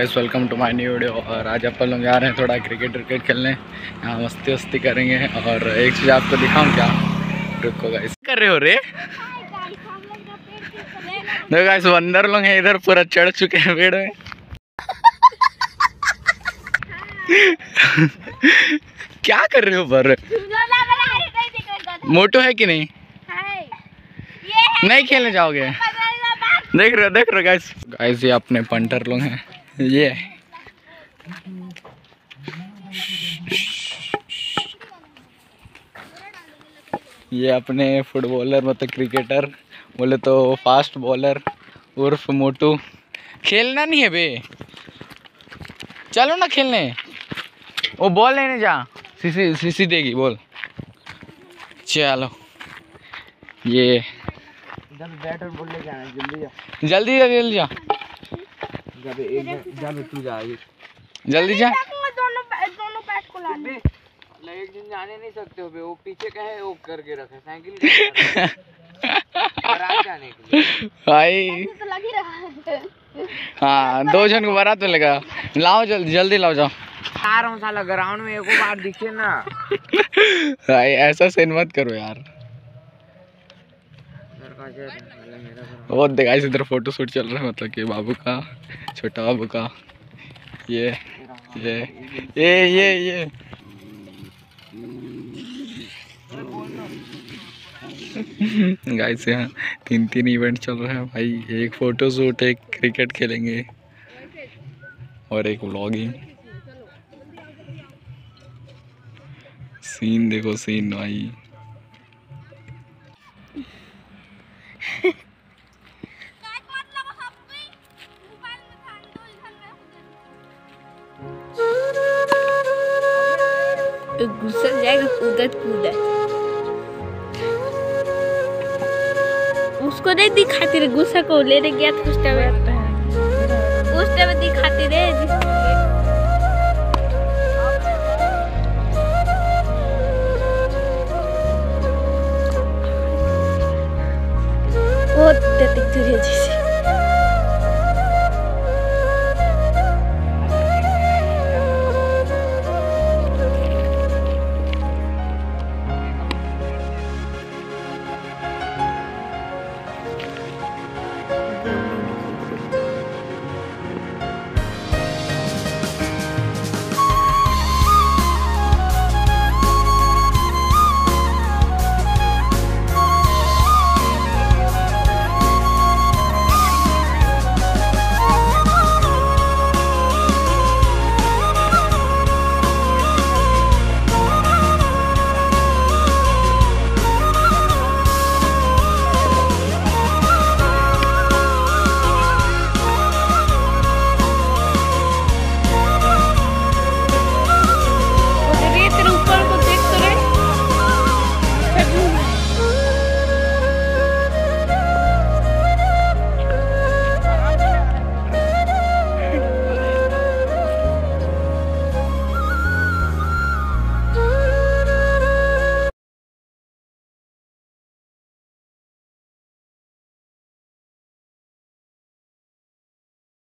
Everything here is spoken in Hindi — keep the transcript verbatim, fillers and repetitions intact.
Guys, welcome to my new video. और आज अपन लोग जा रहे हैं थोड़ा क्रिकेट क्रिकेट खेलने। यहाँ मस्ती वस्ती करेंगे। और एक चीज़ आपको दिखाऊं क्या? रुको गाइस, कर रहे हो रे? देखो गाइस, बंदर लोग हैं इधर, पूरा चढ़ चुके हैं पेड़ में। क्या कर रहे हो पर? मोटो है कि नहीं? नहीं खेलने जाओगे? देख रहे हो देख रहे हो गाइस गाइस ये अपने पंटर लोग हैं। ये ये अपने फुटबॉलर मतलब क्रिकेटर, बोले तो फास्ट बॉलर उर्फ मोटू। खेलना नहीं है बे, चलो ना खेलने। वो बॉल लेने जा, सीसी सीसी देगी बॉल। चलो ये बैट और बॉल लेके आना, जल्दी जा जल्दी जा जल्दी जा जब एक जब तू जा जल्दी जा। दोनों दोनों बैट को लाने एक दिन जाने नहीं सकते हो बे, वो पीछे का है वो करके रखे साइकिल बारात जाने के लिए भाई। तो लग ही रहा है। हाँ, दो जन को बारात में लगा। लाओ जल्दी जल्दी लाओ जाओ। आ रहा हूँ साला, ग्राउंड में एको बार दिखे ना। भाई ऐसा सीन मत करो यार। बहुत देखा इधर फोटो शूट चल रहा है, मतलब कि बाबू का, छोटा बाबू का। ये ये ये ये ये गाइस यहाँ तीन तीन इवेंट चल रहा है भाई। एक फोटो शूट, एक क्रिकेट खेलेंगे और एक व्लॉगिंग। सीन देखो सीन भाई। घुसल जाएगा कूदत कूदत। उसको नहीं दिखाती रे, गुस्सा को लेने गया था उस टाइम उस टाइम दिखाती रे। बहुत देती तुझे